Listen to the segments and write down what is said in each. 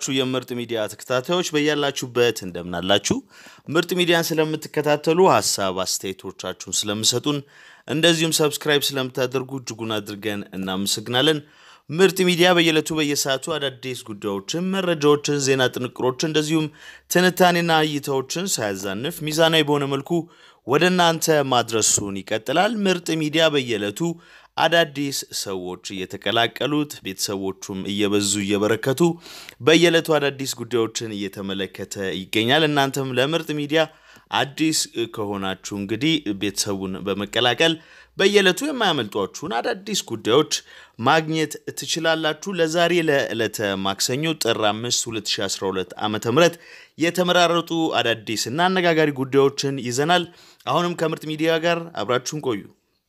የተከበራችሁ የምርጥ ሚዲያ ተከታታዮች በያላችሁበት እንደምናላችሁ ምርጥ ሚዲያን ስለምትከታተሉ ሐሳብ አስተያየቶቻችሁን ስለምሰጡን እንደዚሁም ሰብስክራይብ ስለምታደርጉ እጅጉን አድርገን እናመሰግናለን ምርጥ ሚዲያ በየለቱ በየሰዓቱ አዳዲስ ጉዳዮችን መረጃዎችን ዜና ጥንቅሮችን እንደዚሁም ትንታኔና እይታዎችን ሳያዛንፍ ሚዛናዊ በሆነ መልኩ ወደናንተ ማድረሱን ይቀጥላል ምርጥ ሚዲያ በየለቱ አዳዲስ ሰዎች እየተቀላቀሉት ቤተሰቦቹም እየበዙ እየበረከቱ በየለቱ አዳዲስ ጉዳዮችን እየተመለከተ ይገኛል እናንተም ለምርጥ ሚዲያ አዲስ ከሆናችሁ እንግዲህ ቤተሰቡን በመቀላቀል በየለቱ የማያመልጧችሁን አዳዲስ ጉዳዮች ማግኘት ትችላላችሁ ለዛሬ ለዕለተ ማክሰኞ ጥር 5 2012 ዓመተ ምህረት የተመራረጡ አዳዲስና አነጋጋሪ ጉዳዮችን ይዘናል አሁንም ከምርጥ ሚዲያ ጋር አብራችሁን ቆዩ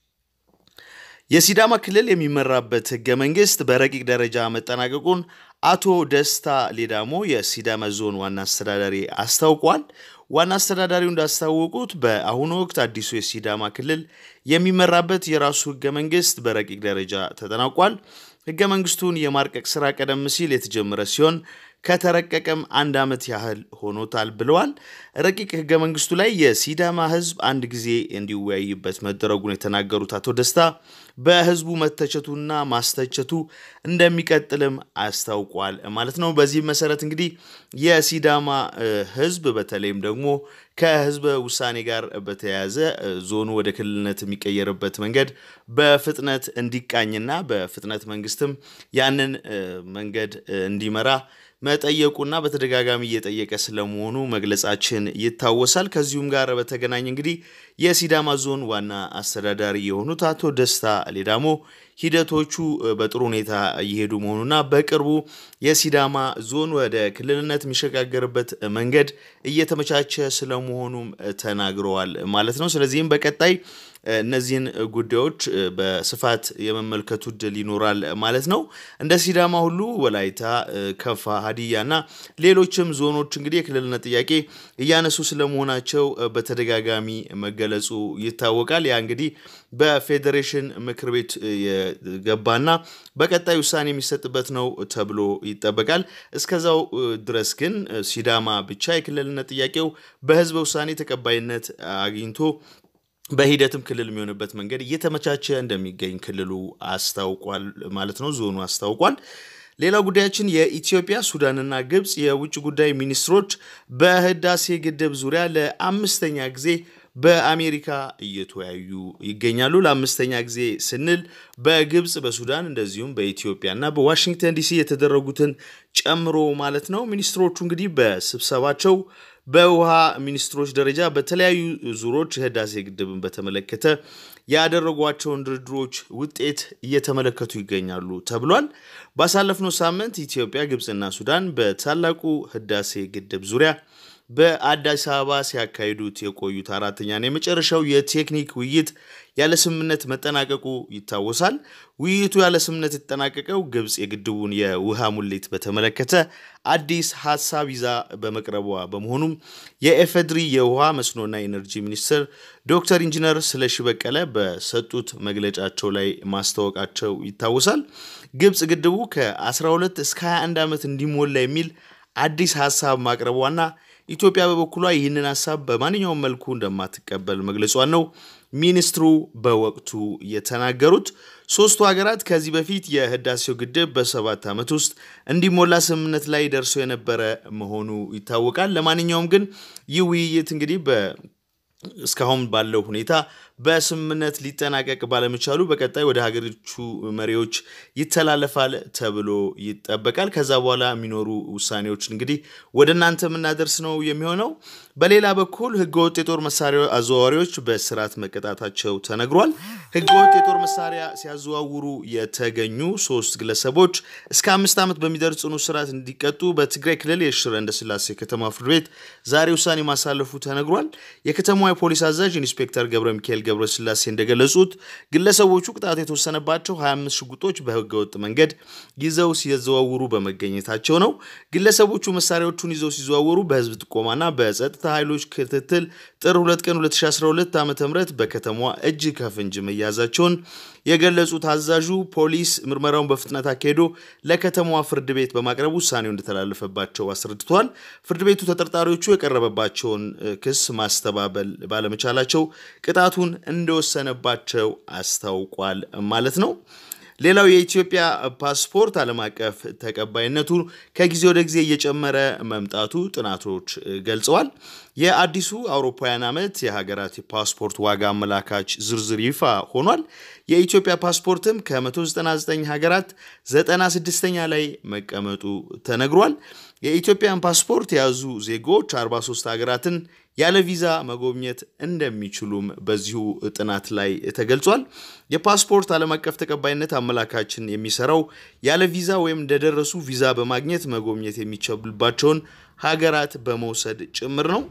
የሲዳማ ክልል የሚመራበት ህገ መንግስት በረቂቅ ደረጃ መጠናቀቁን አቶ ደስታ ሌዳሞ የሲዳማ ዞን ዋና አስተዳዳሪ አስታውቋል ዋና አስተዳዳሪው እንዳስታወቁት በአሁኑ ወቅት አዲሱ የሲዳማ ክልል የሚመራበት የራሱ ህገ መንግስት በረቂቅ ደረጃ ተጠናቋል ህገ መንግስቱን የማርቀቅ ስራ ቀደም ሲል የተጀመረ ሲሆን ከተረቀቀም 1 ዓመት ያህል ሆኖታል ብለዋል ረቂቅ ህገ መንግስቱ ላይ የሲዳማ ህዝብ አንድ ጊዜ እንዲወያይበት መደረጉን የተናገሩት አቶ ደስታ በህዝቡ መተቸቱና ማስተቸቱ እንደሚቀጥልም አስታውቋል ማለት ነው በዚህ መሰረት እንግዲህ የሲዳማ ህዝብ በተለይም ደግሞ ከህዝብ ውሳኔ ጋር በተያያዘ ዞኑ ወደ ክልልነት የሚቀየርበት መንገድ በፍጥነት እንዲቃኝና በፍጥነት መንግስትም ያንን መንገድ እንዲመራ መጠየቁና በተደጋጋሚ እየጠየቀ ስለመሆኑ መግለጻችን ይታወሳል ከዚሁም ጋር በተገናኘ እንግዲህ የሲዳማ ዞን ዋና አስተዳዳሪ የሆኑት አቶ ደስታ ሌዳሞ ሂደቶቹ በጥሩ ሁኔታ እየሄዱ መሆኑና በቅርቡ የሲዳማ ዞን ወደ ክልልነት የሚሸጋገርበት መንገድ እየተመቻቸ ስለመሆኑም ተናግረዋል ማለት ነው ስለዚህም በቀጣይ እነዚህን ጉዳዮች በስፋት የመመልከቱ ድል ይኖራል ማለት ነው እንደ ሲዳማ ሁሉ ወላይታ ከፋ ሀዲያና ሌሎችም ዞኖች እንግዲህ የክልልነት ጥያቄ እያነሱ ስለመሆናቸው በተደጋጋሚ መገለጹ ይታወቃል ያ እንግዲህ በፌደሬሽን ምክር ቤት የገባና በቀጣይ ውሳኔ የሚሰጥበት ነው ተብሎ ይጠበቃል እስከዛው ድረስ ግን ሲዳማ ብቻ የክልልነት ጥያቄው በህዝብ ውሳኔ ተቀባይነት አግኝቶ በሂደትም ክልል የሚሆንበት መንገድ እየተመቻቸ እንደሚገኝ ክልሉ አስታውቋል ማለት ነው ዞኑ አስታውቋል ሌላው ጉዳያችን የኢትዮጵያ ሱዳንና ግብጽ የውጭ ጉዳይ ሚኒስትሮች በህዳሴ ግድብ ዙሪያ ለአምስተኛ ጊዜ በአሜሪካ እየተወያዩ ይገኛሉ ለአምስተኛ ጊዜ ስንል በግብጽ በሱዳን እንደዚሁም በኢትዮጵያና በዋሽንግተን ዲሲ የተደረጉትን ጨምሮ ማለት ነው ሚኒስትሮቹ እንግዲህ በስብሰባቸው በውሃ ሚኒስትሮች ደረጃ በተለያዩ ዙሮች ህዳሴ ግድብን በተመለከተ ያደረጓቸውን ድርድሮች ውጤት እየተመለከቱ ይገኛሉ ተብሏል ባሳለፍነው ሳምንት ኢትዮጵያ ግብጽና ሱዳን በታላቁ ህዳሴ ግድብ ዙሪያ በአዲስ አበባ ሲያካሂዱት የቆዩት አራተኛና የመጨረሻው የቴክኒክ ውይይት ያለ ስምምነት መጠናቀቁ ይታወሳል ውይይቱ ያለ ስምምነት የተጠናቀቀው ግብጽ የግድቡን የውሃ ሙሌት በተመለከተ አዲስ ሐሳብ ይዛ በመቅረቧ በመሆኑም የኤፌድሪ የውሃ መስኖና ኢነርጂ ሚኒስትር ዶክተር ኢንጂነር ስለሺ በቀለ በሰጡት መግለጫቸው ላይ ማስተዋወቃቸው ይታወሳል ግብጽ ግድቡ ከ12 እስከ 21 ዓመት እንዲሞላ የሚል አዲስ ሐሳብ ማቅረቧና ኢትዮጵያ በበኩሏ ይህንን ሐሳብ በማንኛውም መልኩ እንደማትቀበል መግለጿን ነው ሚኒስትሩ በወቅቱ የተናገሩት ሶስቱ ሀገራት ከዚህ በፊት የህዳሴው ግድብ በ7 ዓመት ውስጥ እንዲሞላ ስምምነት ላይ ደርሶ የነበረ መሆኑ ይታወቃል ለማንኛውም ግን ይህ ውይይት እንግዲህ እስካሁን ባለው ሁኔታ በስምምነት ሊጠናቀቅ ባለመቻሉ በቀጣይ ወደ ሀገሪቱ መሪዎች ይተላለፋል ተብሎ ይጠበቃል ከዛ በኋላ የሚኖሩ ውሳኔዎች እንግዲህ ወደናንተ ምናደርስ ነው የሚሆነው በሌላ በኩል ህገወጥ የጦር መሳሪያ አዘዋዋሪዎች በስርዓት መቀጣታቸው ተነግሯል ህገወጥ የጦር መሳሪያ ሲያዘዋውሩ የተገኙ 3 ግለሰቦች እስከ 5 ዓመት በሚደርስ ጽኑ እስራት እንዲቀጡ በትግራይ ክልል የሽረ እንደስላሴ ከተማ ፍርድ ቤት ዛሬ ውሳኔ ማሳለፉ ተነግሯል የከተማው የፖሊስ አዛዥ ኢንስፔክተር ገብረ ሚካኤል ገብረ ስላሴ እንደገለጹት ግለሰቦቹ ቅጣት የተወሰነባቸው 25 ሽጉጦች በህገወጥ መንገድ ይዘው ሲዘዋወሩ በመገኘታቸው ነው ግለሰቦቹ መሳሪያዎቹን ይዘው ሲዘዋወሩ በህዝብ ጥቆማና በጸጥታ ኃይሎች ክትትል ጥር 2 ቀን 2012 ዓ.ም በከተማዋ እጅ ከፍንጅ መያዛቸውን የገለጹት አዛዡ ፖሊስ ምርመራውን በፍጥነት አካሄዶ ለከተማዋ ፍርድ ቤት በማቅረብ ውሳኔው እንደተላለፈባቸው አስረድተዋል። ፍርድ ቤቱ ተጠርጣሪዎቹ የቀረበባቸውን ክስ ማስተባበል ባለመቻላቸው ቅጣቱን እንደወሰነባቸው አስታውቋል ማለት ነው። ሌላው የኢትዮጵያ ፓስፖርት ዓለም አቀፍ ተቀባይነቱ ከጊዜ ወደ ጊዜ እየጨመረ መምጣቱ ጥናቶች ገልጸዋል። የአዲሱ አውሮፓውያን ዓመት የሀገራት ፓስፖርት ዋጋ አመላካች ዝርዝር ይፋ ሆኗል። የኢትዮጵያ ፓስፖርትም ከ199 ሀገራት 96ኛ ላይ መቀመጡ ተነግሯል። የኢትዮጵያን ፓስፖርት የያዙ ዜጎች 43 ሀገራትን ያለ ቪዛ መጎብኘት እንደሚችሉም በዚሁ ጥናት ላይ ተገልጿል። የፓስፖርት ዓለም አቀፍ ተቀባይነት አመላካችን የሚሰራው ያለ ቪዛ ወይም እንደደረሱ ቪዛ በማግኘት መጎብኘት የሚችሉባቸውን ሀገራት በመውሰድ ጭምር ነው።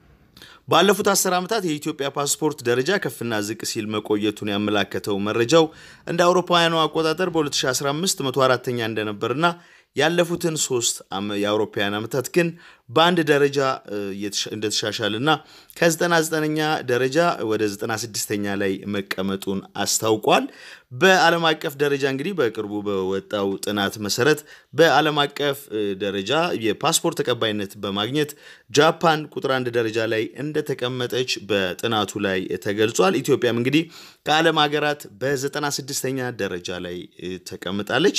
ባለፉት 10 ዓመታት የኢትዮጵያ ፓስፖርት ደረጃ ከፍና ዝቅ ሲል መቆየቱን ያመላከተው መረጃው እንደ አውሮፓውያኑ አቆጣጠር በ2015 104ኛ እንደነበርና ያለፉትን 3 የአውሮፓውያን ዓመታት ግን በአንድ ደረጃ እንደተሻሻለና ከ99ኛ ደረጃ ወደ 96ኛ ላይ መቀመጡን አስታውቋል። በዓለም አቀፍ ደረጃ እንግዲህ በቅርቡ በወጣው ጥናት መሰረት በዓለም አቀፍ ደረጃ የፓስፖርት ተቀባይነት በማግኘት ጃፓን ቁጥር 1 ደረጃ ላይ እንደተቀመጠች በጥናቱ ላይ ተገልጿል። ኢትዮጵያም እንግዲህ ከዓለም ሀገራት በ96ኛ ደረጃ ላይ ተቀምጣለች።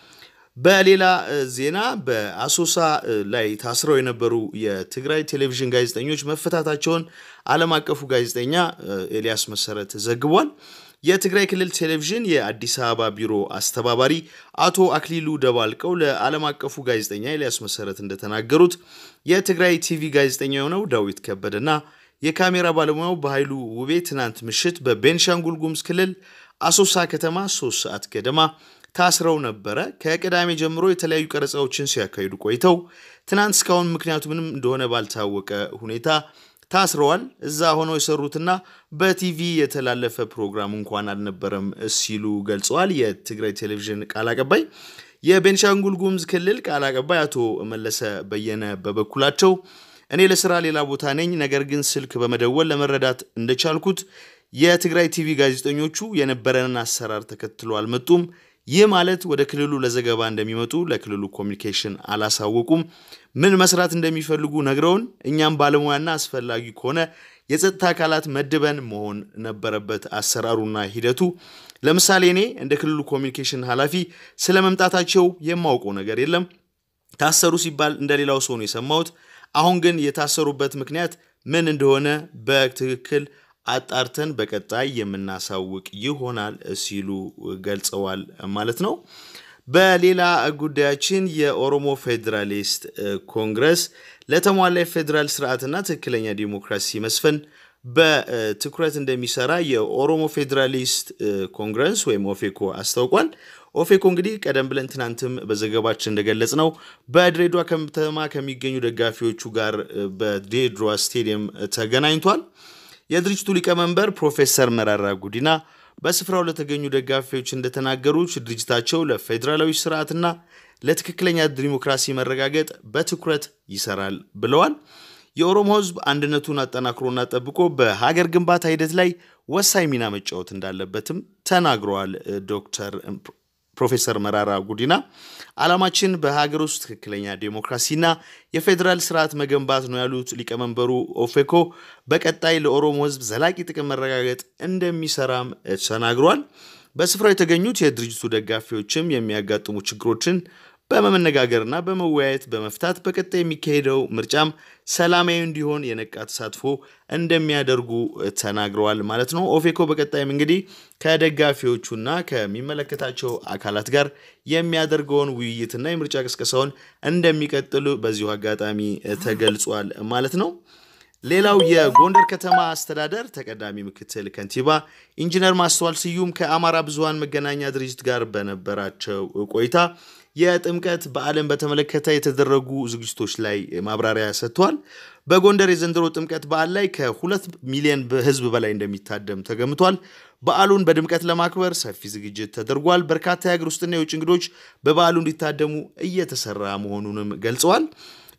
በሌላ ዜና በአሶሳ ላይ ታስረው የነበሩ የትግራይ ቴሌቪዥን ጋዜጠኞች መፈታታቸውን ዓለም አቀፉ ጋዜጠኛ ኤልያስ መሰረት ዘግቧል። የትግራይ ክልል ቴሌቪዥን የአዲስ አበባ ቢሮ አስተባባሪ አቶ አክሊሉ ደባልቀው ለዓለም አቀፉ ጋዜጠኛ ኤልያስ መሰረት እንደተናገሩት የትግራይ ቲቪ ጋዜጠኛ የሆነው ዳዊት ከበደና የካሜራ ባለሙያው በኃይሉ ውቤ ትናንት ምሽት በቤንሻንጉል ጉሙዝ ክልል አሶሳ ከተማ 3 ሰዓት ገደማ ታስረው ነበረ። ከቅዳሜ ጀምሮ የተለያዩ ቀረጻዎችን ሲያካሂዱ ቆይተው ትናንት እስካሁን ምክንያቱ ምንም እንደሆነ ባልታወቀ ሁኔታ ታስረዋል። እዛ ሆነው የሰሩትና በቲቪ የተላለፈ ፕሮግራም እንኳን አልነበረም ሲሉ ገልጸዋል። የትግራይ ቴሌቪዥን ቃል አቀባይ የቤንሻንጉል ጉሙዝ ክልል ቃል አቀባይ አቶ መለሰ በየነ በበኩላቸው እኔ ለስራ ሌላ ቦታ ነኝ፣ ነገር ግን ስልክ በመደወል ለመረዳት እንደቻልኩት የትግራይ ቲቪ ጋዜጠኞቹ የነበረንን አሰራር ተከትሎ አልመጡም። ይህ ማለት ወደ ክልሉ ለዘገባ እንደሚመጡ ለክልሉ ኮሙኒኬሽን አላሳወቁም። ምን መስራት እንደሚፈልጉ ነግረውን እኛም ባለሙያና አስፈላጊ ከሆነ የጸጥታ አካላት መድበን መሆን ነበረበት አሰራሩና ሂደቱ። ለምሳሌ እኔ እንደ ክልሉ ኮሙኒኬሽን ኃላፊ ስለመምጣታቸው የማውቀው ነገር የለም። ታሰሩ ሲባል እንደሌላው ሰው ነው የሰማሁት። አሁን ግን የታሰሩበት ምክንያት ምን እንደሆነ በትክክል አጣርተን በቀጣይ የምናሳውቅ ይሆናል ሲሉ ገልጸዋል ማለት ነው። በሌላ ጉዳያችን የኦሮሞ ፌደራሊስት ኮንግረስ ለተሟላ ፌደራል ስርዓትና ትክክለኛ ዲሞክራሲ መስፈን በትኩረት እንደሚሰራ የኦሮሞ ፌደራሊስት ኮንግረስ ወይም ኦፌኮ አስታውቋል። ኦፌኮ እንግዲህ ቀደም ብለን ትናንትም በዘገባችን እንደገለጽነው በድሬዳዋ ከተማ ከሚገኙ ደጋፊዎቹ ጋር በድሬዳዋ ስቴዲየም ተገናኝቷል። የድርጅቱ ሊቀመንበር ፕሮፌሰር መራራ ጉዲና በስፍራው ለተገኙ ደጋፊዎች እንደተናገሩት ድርጅታቸው ለፌደራላዊ ስርዓትና ለትክክለኛ ዲሞክራሲ መረጋገጥ በትኩረት ይሰራል ብለዋል። የኦሮሞ ህዝብ አንድነቱን አጠናክሮና ጠብቆ በሀገር ግንባታ ሂደት ላይ ወሳኝ ሚና መጫወት እንዳለበትም ተናግረዋል። ፕሮፌሰር መራራ ጉዲና ዓላማችን በሀገር ውስጥ ትክክለኛ ዲሞክራሲና የፌደራል ስርዓት መገንባት ነው ያሉት ሊቀመንበሩ ኦፌኮ በቀጣይ ለኦሮሞ ህዝብ ዘላቂ ጥቅም መረጋገጥ እንደሚሰራም ተናግረዋል። በስፍራው የተገኙት የድርጅቱ ደጋፊዎችም የሚያጋጥሙ ችግሮችን በመነጋገርና በመወያየት በመፍታት በቀጣይ የሚካሄደው ምርጫም ሰላማዊ እንዲሆን የነቃ ተሳትፎ እንደሚያደርጉ ተናግረዋል ማለት ነው። ኦፌኮ በቀጣይም እንግዲህ ከደጋፊዎቹና ከሚመለከታቸው አካላት ጋር የሚያደርገውን ውይይትና የምርጫ ቅስቀሳውን እንደሚቀጥሉ በዚሁ አጋጣሚ ተገልጿል ማለት ነው። ሌላው የጎንደር ከተማ አስተዳደር ተቀዳሚ ምክትል ከንቲባ ኢንጂነር ማስተዋል ስዩም ከአማራ ብዙሃን መገናኛ ድርጅት ጋር በነበራቸው ቆይታ የጥምቀት በዓልን በተመለከተ የተደረጉ ዝግጅቶች ላይ ማብራሪያ ሰጥቷል። በጎንደር የዘንድሮ ጥምቀት በዓል ላይ ከ2 ሚሊዮን ህዝብ በላይ እንደሚታደም ተገምቷል። በዓሉን በድምቀት ለማክበር ሰፊ ዝግጅት ተደርጓል። በርካታ የሀገር ውስጥና የውጭ እንግዶች በበዓሉ እንዲታደሙ እየተሰራ መሆኑንም ገልጸዋል።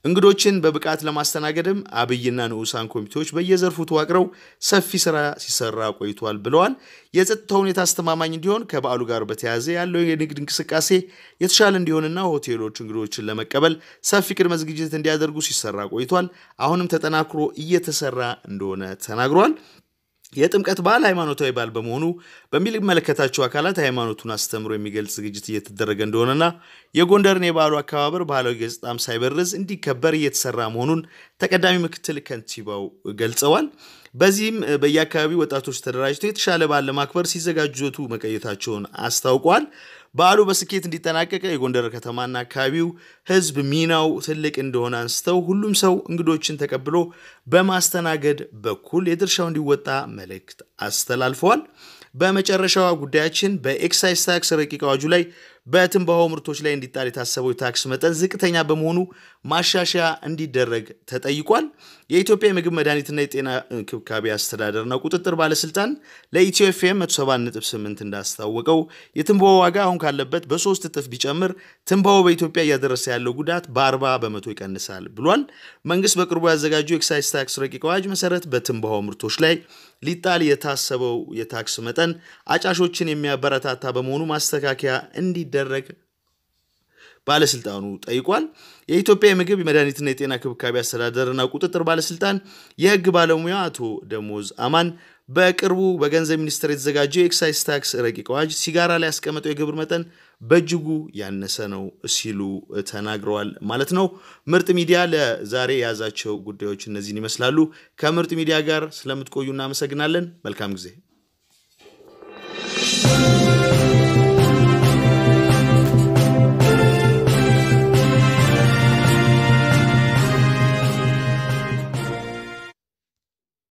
እንግዶችን በብቃት ለማስተናገድም አብይና ንዑሳን ኮሚቴዎች በየዘርፉ ተዋቅረው ሰፊ ስራ ሲሰራ ቆይቷል ብለዋል። የጸጥታው ሁኔታ አስተማማኝ እንዲሆን ከበዓሉ ጋር በተያያዘ ያለው የንግድ እንቅስቃሴ የተሻለ እንዲሆንና ሆቴሎች እንግዶችን ለመቀበል ሰፊ ቅድመ ዝግጅት እንዲያደርጉ ሲሰራ ቆይቷል። አሁንም ተጠናክሮ እየተሰራ እንደሆነ ተናግሯል። የጥምቀት በዓል ሃይማኖታዊ በዓል በመሆኑ በሚመለከታቸው አካላት ሃይማኖቱን አስተምሮ የሚገልጽ ዝግጅት እየተደረገ እንደሆነና የጎንደርን የበዓሉ አከባበር ባህላዊ ገጽታም ሳይበርዝ እንዲከበር እየተሰራ መሆኑን ተቀዳሚ ምክትል ከንቲባው ገልጸዋል። በዚህም በየአካባቢው ወጣቶች ተደራጅተው የተሻለ በዓል ለማክበር ሲዘጋጁ መቆየታቸውን አስታውቀዋል። በዓሉ በስኬት እንዲጠናቀቅ የጎንደር ከተማና አካባቢው ህዝብ ሚናው ትልቅ እንደሆነ አንስተው ሁሉም ሰው እንግዶችን ተቀብሎ በማስተናገድ በኩል የድርሻውን እንዲወጣ መልእክት አስተላልፈዋል። በመጨረሻው ጉዳያችን በኤክሳይዝ ታክስ ረቂቅ አዋጁ ላይ በትንባሆ ምርቶች ላይ እንዲጣል የታሰበው የታክስ መጠን ዝቅተኛ በመሆኑ ማሻሻያ እንዲደረግ ተጠይቋል። የኢትዮጵያ የምግብ መድኃኒትና የጤና እንክብካቤ አስተዳደርና ቁጥጥር ባለስልጣን ለኢትዮጵያ 107.8 እንዳስታወቀው የትንባሆ ዋጋ አሁን ካለበት በ3 እጥፍ ቢጨምር ትንባሆ በኢትዮጵያ እያደረሰ ያለው ጉዳት በ40 በመቶ ይቀንሳል ብሏል። መንግስት በቅርቡ ያዘጋጀው ኤክሳይዝ ታክስ ረቂቅ አዋጅ መሰረት በትንባሆ ምርቶች ላይ ሊጣል የታሰበው የታክስ መጠን አጫሾችን የሚያበረታታ በመሆኑ ማስተካከያ እንዲደረግ ባለስልጣኑ ጠይቋል። የኢትዮጵያ የምግብ መድኃኒትና የጤና እንክብካቤ አስተዳደርና ቁጥጥር ባለስልጣን የህግ ባለሙያ አቶ ደሞዝ አማን በቅርቡ በገንዘብ ሚኒስቴር የተዘጋጀው የኤክሳይዝ ታክስ ረቂቅ አዋጅ ሲጋራ ላይ ያስቀመጠው የግብር መጠን በእጅጉ ያነሰ ነው ሲሉ ተናግረዋል ማለት ነው። ምርጥ ሚዲያ ለዛሬ ያዛቸው ጉዳዮች እነዚህን ይመስላሉ። ከምርጥ ሚዲያ ጋር ስለምትቆዩ እናመሰግናለን። መልካም ጊዜ።